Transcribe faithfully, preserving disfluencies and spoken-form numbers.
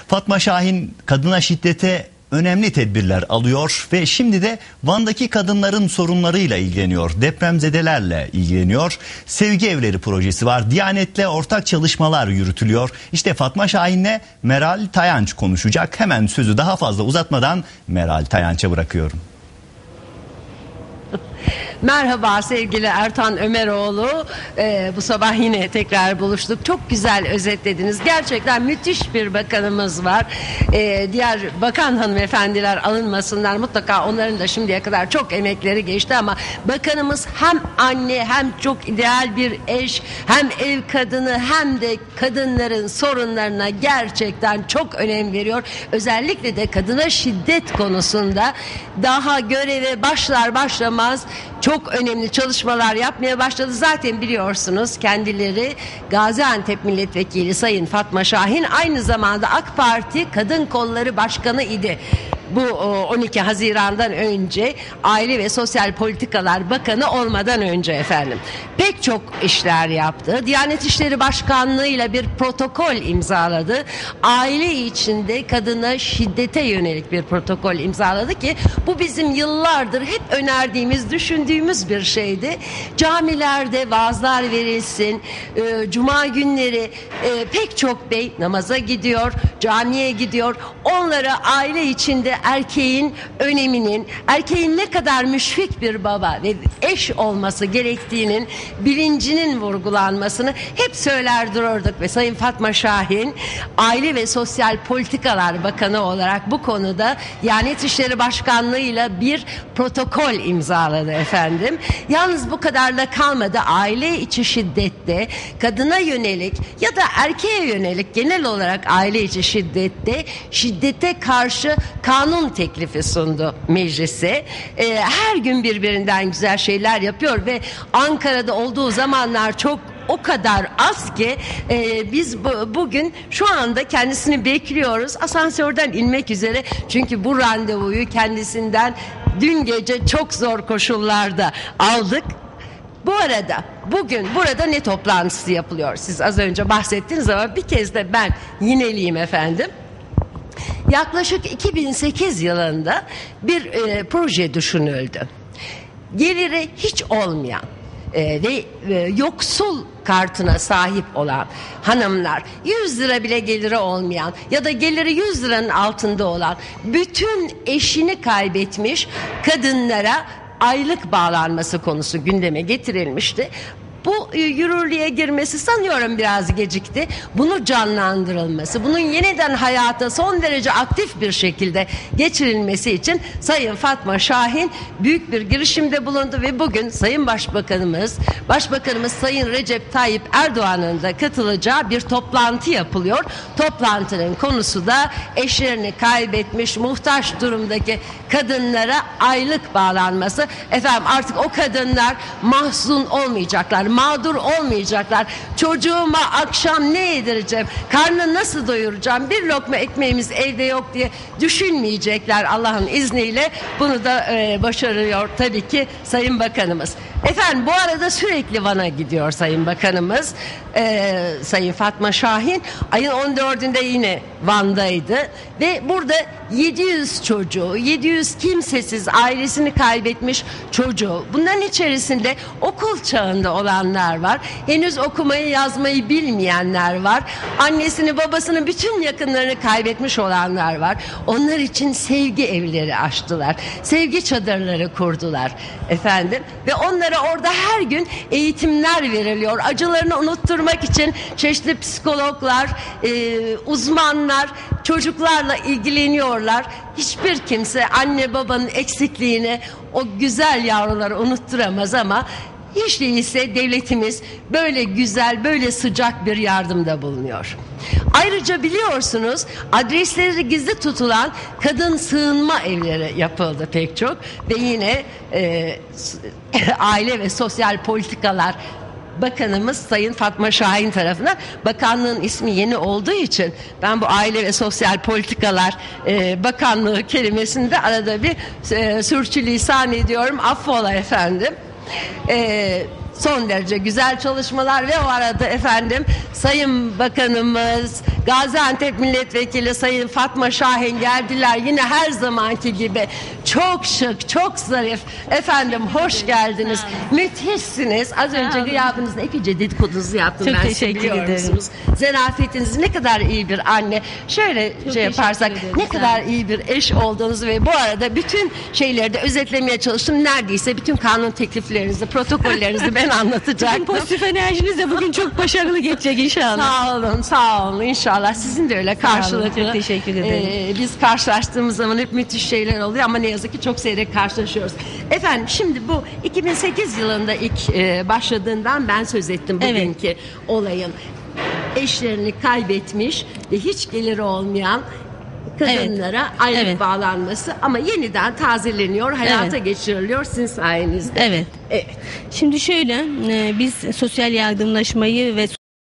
Fatma Şahin kadına şiddete önemli tedbirler alıyor ve şimdi de Van'daki kadınların sorunlarıyla ilgileniyor. Depremzedelerle ilgileniyor. Sevgi Evleri projesi var. Diyanet'le ortak çalışmalar yürütülüyor. İşte Fatma Şahin'le Meral Tayanç konuşacak. Hemen sözü daha fazla uzatmadan Meral Tayanç'a bırakıyorum. Merhaba sevgili Ertan Ömeroğlu. Ee, bu sabah yine tekrar buluştuk. Çok güzel özetlediniz. Gerçekten müthiş bir bakanımız var. Ee, diğer bakan hanımefendiler alınmasınlar. Mutlaka onların da şimdiye kadar çok emekleri geçti ama bakanımız hem anne hem çok ideal bir eş, hem ev kadını hem de kadınların sorunlarına gerçekten çok önem veriyor. Özellikle de kadına şiddet konusunda daha göreve başlar başlamaz çok önemli çalışmalar yapmaya başladı. Zaten biliyorsunuz kendileri Gaziantep Milletvekili Sayın Fatma Şahin aynı zamanda AK Parti Kadın Kolları Başkanı idi. Bu on iki Haziran'dan önce Aile ve Sosyal Politikalar Bakanı olmadan önce efendim. Pek çok işler yaptı. Diyanet İşleri Başkanlığı ile bir protokol imzaladı. Aile içinde kadına şiddete yönelik bir protokol imzaladı ki bu bizim yıllardır hep önerdiğimiz, düşündüğümüz bir şeydi. Camilerde vaazlar verilsin. E, Cuma günleri e, pek çok bey namaza gidiyor, camiye gidiyor. Onlara aile içinde erkeğin öneminin, erkeğin ne kadar müşfik bir baba ve eş olması gerektiğinin bilincinin vurgulanmasını hep söyler dururduk ve Sayın Fatma Şahin Aile ve Sosyal Politikalar Bakanı olarak bu konuda Diyanet İşleri Başkanlığı'yla bir protokol imzaladı efendim. Yalnız bu kadarla kalmadı. Aile içi şiddette, kadına yönelik ya da erkeğe yönelik genel olarak aile içi şiddette şiddete karşı kanun teklifi sundu meclise. Ee, her gün birbirinden güzel şeyler yapıyor ve Ankara'da olduğu zamanlar çok o kadar az ki e, biz bu, bugün şu anda kendisini bekliyoruz. Asansörden inmek üzere çünkü bu randevuyu kendisinden dün gece çok zor koşullarda aldık. Bu arada bugün burada ne toplantısı yapılıyor? Siz az önce bahsettiniz ama bir kez de ben yineleyeyim efendim. Yaklaşık iki bin sekiz yılında bir e, proje düşünüldü. Geliri hiç olmayan e, ve e, yoksul kartına sahip olan hanımlar, yüz lira bile geliri olmayan ya da geliri yüz liranın altında olan bütün eşini kaybetmiş kadınlara aylık bağlanması konusu gündeme getirilmişti. Bu yürürlüğe girmesi sanıyorum biraz gecikti. Bunu canlandırılması, bunun yeniden hayata son derece aktif bir şekilde geçirilmesi için Sayın Fatma Şahin büyük bir girişimde bulundu ve bugün Sayın Başbakanımız, Başbakanımız Sayın Recep Tayyip Erdoğan'ın da katılacağı bir toplantı yapılıyor. Toplantının konusu da eşlerini kaybetmiş, muhtaç durumdaki kadınlara aylık bağlanması. Efendim artık o kadınlar mahzun olmayacaklar, mağdur olmayacaklar. Çocuğuma akşam ne yedireceğim, karnını nasıl doyuracağım, bir lokma ekmeğimiz evde yok diye düşünmeyecekler Allah'ın izniyle. Bunu da e, başarıyor tabii ki Sayın Bakanımız. Efendim bu arada sürekli Van'a gidiyor Sayın Bakanımız. Ee, Sayın Fatma Şahin ayın on dördünde yine Van'daydı ve burada yedi yüz çocuğu, yedi yüz kimsesiz, ailesini kaybetmiş çocuğu, bunların içerisinde okul çağında olanlar var, henüz okumayı yazmayı bilmeyenler var, annesini babasını bütün yakınlarını kaybetmiş olanlar var. Onlar için sevgi evleri açtılar, sevgi çadırları kurdular efendim ve onlara orada her gün eğitimler veriliyor. Acılarını unutturmak için çeşitli psikologlar, e, uzmanlar çocuklarla ilgileniyorlar. Hiçbir kimse anne babanın eksikliğini, o güzel yavruları unutturamaz ama hiç değilse devletimiz böyle güzel, böyle sıcak bir yardımda bulunuyor. Ayrıca biliyorsunuz adresleri gizli tutulan kadın sığınma evleri yapıldı pek çok ve yine e, Aile ve Sosyal Politikalar Bakanımız Sayın Fatma Şahin tarafından, bakanlığın ismi yeni olduğu için ben bu Aile ve Sosyal Politikalar e, Bakanlığı kelimesinde arada bir e, sürçülisan ediyorum, affola efendim. E, son derece güzel çalışmalar ve o arada efendim Sayın Bakanımız Gaziantep Milletvekili Sayın Fatma Şahin geldiler. Yine her zamanki gibi çok şık, çok zarif. Efendim hoş geldiniz. Müthişsiniz. Az önce gıyabınızda epeyce dedikodunuzu yaptım. Çok ben teşekkür biliyor ederim. musunuz? Zarafetiniz ne kadar iyi bir anne. Şöyle Çok şey yaparsak teşekkür ederim. ne kadar iyi bir eş olduğunuzu ve bu arada bütün şeyleri de özetlemeye çalıştım. Neredeyse bütün kanun tekliflerinizi, protokollerinizi ben anlatacaktım. Pozitif enerjiniz de bugün çok başarılı geçecek inşallah. Sağ olun, sağ olun. İnşallah sizin de öyle Sağ olun, karşılıklı. çok teşekkür ederim. Ee, biz karşılaştığımız zaman hep müthiş şeyler oluyor ama ne yazık ki çok seyrek karşılaşıyoruz. Efendim şimdi bu iki bin sekiz yılında ilk e, başladığından ben söz ettim bugünkü olayın. Eşlerini kaybetmiş ve hiç geliri olmayan kadınlara Evet. aylık Evet. bağlanması ama yeniden tazeleniyor, hayata Evet. geçiriliyor sizin sayenizde. Evet. Evet. Şimdi şöyle, e, biz sosyal yardımlaşmayı ve